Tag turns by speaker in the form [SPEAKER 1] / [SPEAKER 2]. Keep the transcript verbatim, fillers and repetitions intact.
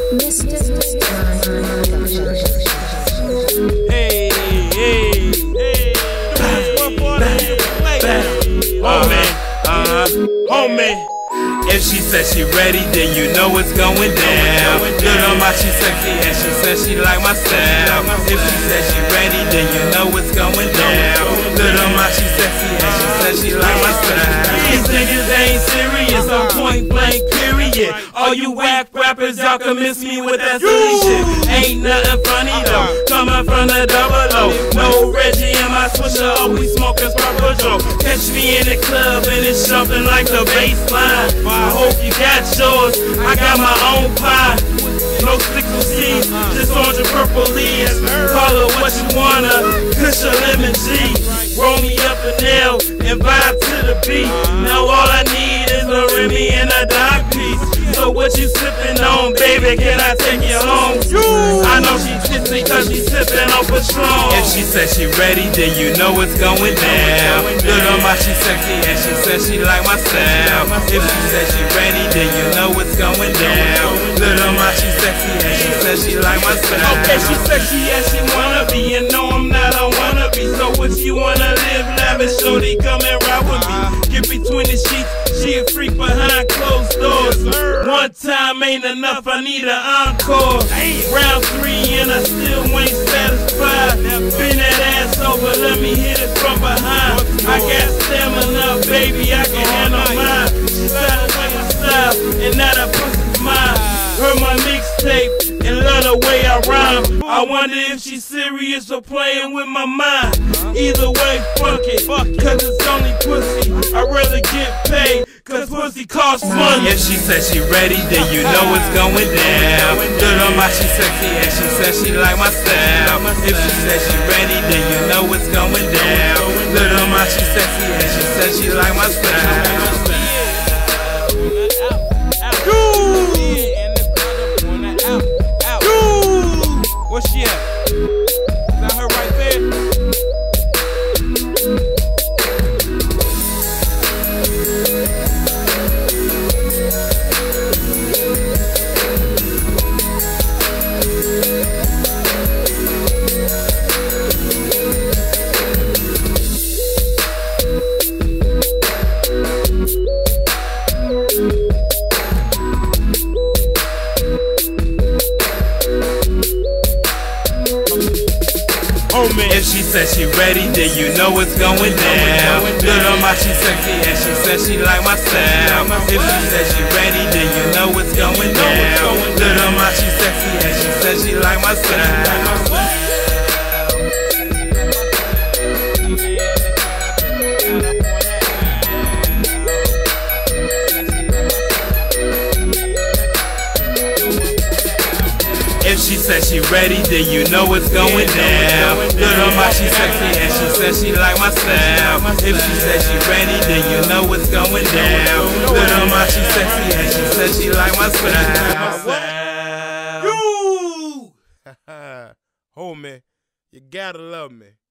[SPEAKER 1] Hey, hey, hey. Homie, uh-huh, homie. If she says she ready, then you know it's going down. Little ma, she sexy and she says she like my style. If she says she ready, then you know it's going down. Little ma, she sexy and she says she like my style. These niggas ain't serious, I'm point blank period. All you whack rappers, y'all can miss me with that silly shit. Ain't nothing funny though, coming from the double O. No Reggie in my swisher, always smoking purple Joe. Catch me in the club and it's jumping like the baseline. I hope you got yours, I got my own pie. No sickle seeds, just orange and purple leaves. Call it what you wanna, kush or lemon G. Roll me up a nail and vibe to the beat. Now all I need is a Remy and a dog piece. So what you sippin' on, baby, can I take you home? I know she tipsy cause she sippin' on Patron. If she says she ready, then you know it's going down. Little ma, she sexy and she says she like my style. If she says she ready, then you know it's going down. Little ma, she sexy and she says she like my style. Okay, she sexy and she wanna be, and no, I'm not a wannabe. So if you wanna live lavish, shorty, come and ride with me. Get between the sheets, she a freak behind closed doors. One time ain't enough, I need an encore. Round three and I still ain't satisfied. Bend that ass over, let me hit it from behind. I got stamina, baby, I can handle mine. She started like my style, and now that pussy's mine. Heard my mixtape and love the way I rhyme. I wonder if she's serious or playing with my mind. Either way, fuck it, cause it's only pussy. I'd rather get paid, cause pussy costs money. If she says she ready, then you know it's going down. Little ma, she sexy and she says she like my style. If she says she ready, then you know it's going down. Little ma, she sexy and she says she like my style.
[SPEAKER 2] Where's she at? Is that her right there?
[SPEAKER 1] If she says she ready, then you know it's going down. Little ma, she sexy and she says she like my style. If she says she ready, then you know it's going down. Little ma, she sexy and she says she like my style. If she says she ready, then you know it's going down. Little ma, she sexy and she says she like my style. If she says she ready, then you know it's going down. Little ma, she sexy and she says she like my style.
[SPEAKER 2] You! Homie, you gotta love me.